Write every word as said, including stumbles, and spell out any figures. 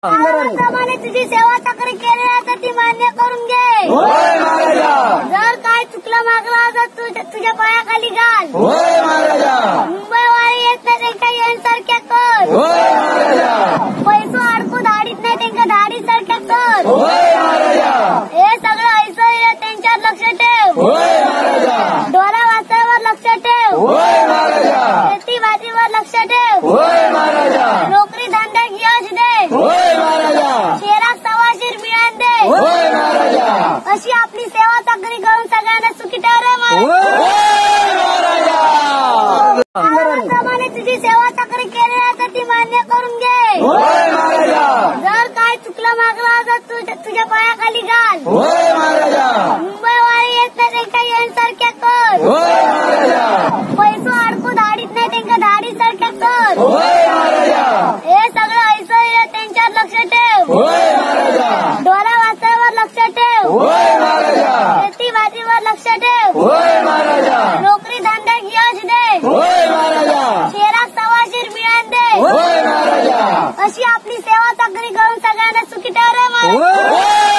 प्रमाणे तुझी सेवा चाकरी केली तर ती मान्य करून घे. होय महाराजा. जर काय चुकलं मागला तर तुझ्या तुझ्या पायाखाली घाल. होय महाराजा. मुंबईवारी येत नाही त्यांच्या यांसारख्या कर. होय महाराजा. पैसो अडकू धाडीत नाही त्यांच्या धाडी सारख्या कर. होय महाराजा. हे सगळं ऐसं त्यांच्यावर लक्ष ठेव. होय महाराजा. डोळा वाचावर लक्ष ठेव. होय महाराजा. शेती भाजीवर लक्ष ठेव. होय महाराजा. नोकरी धंदा यश दे. होय महाराजा. शेरात सवाशीर मिळान दे. होय महाराजा. अशी आपली सेवा चाकरी करून सगळ्यांना सुखी ठेव रे महाराज. होय महाराजा. प्रमाणे तुझी सेवा चाकरी केली तर ती मान्य करून घे. होय महाराजा. जर काय चुकलं मागला तर तुझ्या तुझ्या पायाखाली घाल. होय महाराजा. मुंबईवारी येत नाही त्यांच्या यांसारख्या कर. होय महाराजा. पैसो अडकू धाडीत नाही त्यांच्या धाडी सारख्या कर. होय महाराजा. हे सगळं ऐसं त्यांच्यावर लक्ष ठेव. होय महाराजा. डोळा वाचावर लक्ष ठेव. होय महाराजा. शेती भाजीवर लक्ष ठेव. होय महाराजा. नोकरी धंदा यश दे. होय महाराजा. शेरात सवाशीर मिळान दे. होय महाराजा. अशी आपली सेवा चाकरी करून सगळ्यांना सुखी ठेव रे महाराज. होय